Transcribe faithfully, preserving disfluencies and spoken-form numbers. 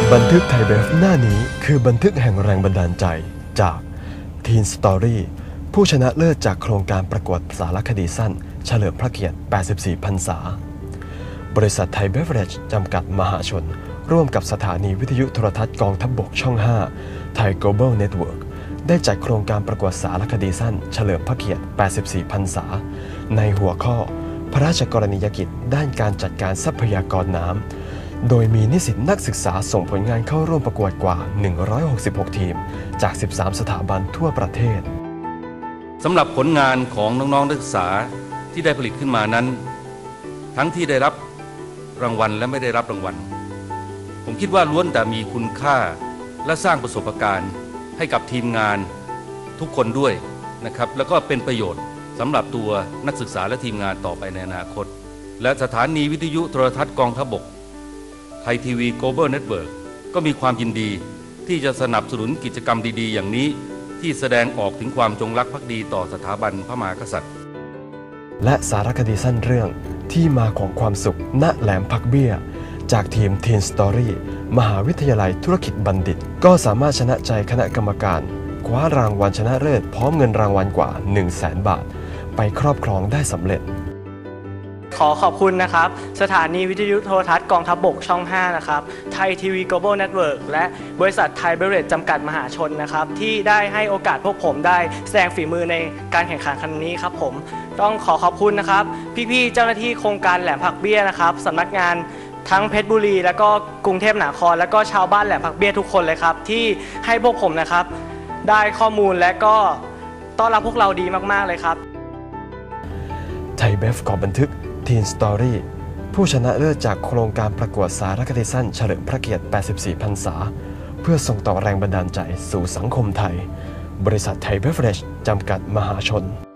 บันทึกไทยเบฟหน้านี้คือบันทึกแห่งแรงบันดาลใจจาก Teen Story ผู้ชนะเลิศจากโครงการประกวดสารคดีสั้นเฉลิมพระเกียรติ แปดสิบสี่ พรรษาบริษัทไทยเบฟเรจจำกัดมหาชนร่วมกับสถานีวิทยุโทรทัศน์กองทัพบกช่อง ห้า ไทย Global Network ได้จัดโครงการประกวดสารคดีสั้นเฉลิมพระเกียรติ แปดสิบสี่ พรรษาในหัวข้อพระราชกรณียกิจด้านการจัดการทรัพยากรน้ำโดยมีนิสิตนักศึกษาส่งผลงานเข้าร่วมประกวดกว่า หนึ่งร้อยหกสิบหก ทีมจาก สิบสาม สถาบันทั่วประเทศสำหรับผลงานของน้องๆนักศึกษาที่ได้ผลิตขึ้นมานั้นทั้งที่ได้รับรางวัลและไม่ได้รับรางวัลผมคิดว่าล้วนแต่มีคุณค่าและสร้างประสบการณ์ให้กับทีมงานทุกคนด้วยนะครับแล้วก็เป็นประโยชน์สำหรับตัวนักศึกษาและทีมงานต่อไปในอนาคตและสถานีวิทยุโทรทัศน์กองทัพบกไทยทีวี Global Network ก็มีความยินดีที่จะสนับสนุนกิจกรรมดีๆอย่างนี้ที่แสดงออกถึงความจงรักภักดีต่อสถาบันพระมหากษัตริย์และสารคดีสั้นเรื่องที่มาของความสุขณแหลมพักเบี้ยจากทีม Teen Story มหาวิทยาลัยธุรกิจบัณฑิตก็สามารถชนะใจคณะกรรมการคว้ารางวัลชนะเลิศพร้อมเงินรางวัลกว่า หนึ่งแสน บาทไปครอบครองได้สำเร็จขอขอบคุณนะครับสถานีวิทยุโทรทัศน์กองทัพบกช่อง ห้า นะครับไทยทีวี Global Network และบริษัทไทยเบเวอเรจจำกัดมหาชนนะครับที่ได้ให้โอกาสพวกผมได้แสดงฝีมือในการแข่งขันครั้งนี้ครับผมต้องขอขอบคุณนะครับพี่ๆเจ้าหน้าที่โครงการแหลมผักเบี้ยนะครับสำนักงานทั้งเพชรบุรีและก็กรุงเทพมหานครและก็ชาวบ้านแหลมผักเบี้ยทุกคนเลยครับที่ให้พวกผมนะครับได้ข้อมูลและก็ต้อนรับพวกเราดีมากๆเลยครับไทยเบฟขอบันทึกTeen Story ผู้ชนะเลิศจากโครงการประกวดสารคดีสั้นเฉลิมพระเกียรติ แปดสิบสี่ พรรษาเพื่อส่งต่อแรงบันดาลใจสู่สังคมไทยบริษัทไทยเบฟเรจจำกัดมหาชน